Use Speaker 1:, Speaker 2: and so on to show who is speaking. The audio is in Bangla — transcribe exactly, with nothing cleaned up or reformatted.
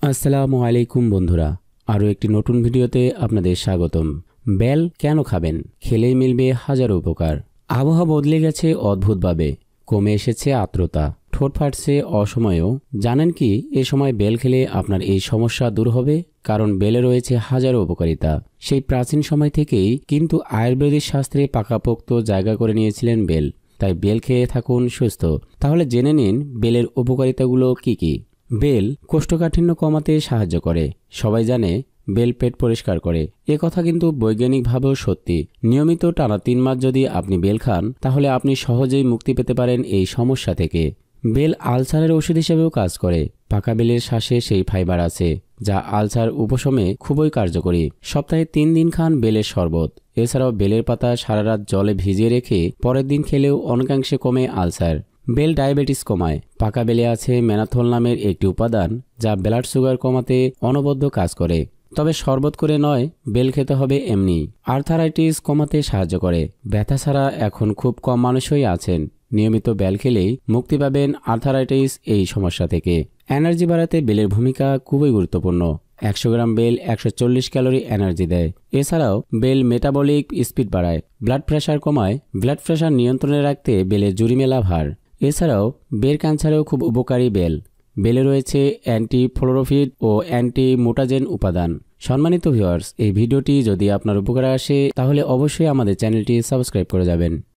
Speaker 1: আসসালামু আলাইকুম বন্ধুরা, আরও একটি নতুন ভিডিওতে আপনাদের স্বাগতম। বেল কেন খাবেন? খেলেই মিলবে হাজারো উপকার। আবহাওয়া বদলে গেছে অদ্ভুতভাবে, কমে এসেছে আর্দ্রতা, ঠোঁট ফাটছে অসময়েও। জানেন কি এ সময় বেল খেলে আপনার এই সমস্যা দূর হবে? কারণ বেলে রয়েছে হাজারো উপকারিতা। সেই প্রাচীন সময় থেকেই কিন্তু আয়ুর্বেদিক শাস্ত্রে পাকাপোক্ত জায়গা করে নিয়েছিলেন বেল। তাই বেল খেয়ে থাকুন সুস্থ। তাহলে জেনে নিন বেলের উপকারিতাগুলো কি কি। বেল কোষ্ঠকাঠিন্য কমাতে সাহায্য করে। সবাই জানে বেল পেট পরিষ্কার করে, এ কথা কিন্তু বৈজ্ঞানিকভাবেও সত্যি। নিয়মিত টানা তিন মাস যদি আপনি বেল খান, তাহলে আপনি সহজেই মুক্তি পেতে পারেন এই সমস্যা থেকে। বেল আলসারের ওষুধ হিসেবেও কাজ করে। পাকা বেলের শ্বাসে সেই ফাইবার আছে যা আলসার উপশমে খুবই কার্যকরী। সপ্তাহে তিন দিন খান বেলের শরবত। এছাড়াও বেলের পাতা সারা রাত জলে ভিজিয়ে রেখে পরের দিন খেলেও অনেকাংশে কমে আলসার। বেল ডায়াবেটিস কমায়। পাকা বেলে আছে ম্যানাথল নামের একটি উপাদান যা ব্লাড সুগার কমাতে অনবদ্য কাজ করে। তবে শরবত করে নয়, বেল খেতে হবে এমনি। আর্থারাইটিস কমাতে সাহায্য করে। ব্যথা ছাড়া এখন খুব কম মানুষই আছেন। নিয়মিত বেল খেলেই মুক্তি পাবেন আর্থারাইটিস এই সমস্যা থেকে। এনার্জি বাড়াতে বেলের ভূমিকা খুবই গুরুত্বপূর্ণ। একশো গ্রাম বেল একশো চল্লিশ ক্যালোরি এনার্জি দেয়। এছাড়াও বেল মেটাবলিক স্পিড বাড়ায়, ব্লাড প্রেশার কমায়। ব্লাড প্রেশার নিয়ন্ত্রণে রাখতে বেলের জুড়ি মেলা ভার। এছাড়াও বেল ক্যান্সারেও খুব উপকারী বেল। বেলে রয়েছে অ্যান্টি ফ্লোরোফিড ও অ্যান্টি মোটাজেন উপাদান। সম্মানিত ভিউয়ার্স, এই ভিডিওটি যদি আপনার উপকারে আসে তাহলে অবশ্যই আমাদের চ্যানেলটি সাবস্ক্রাইব করে যাবেন।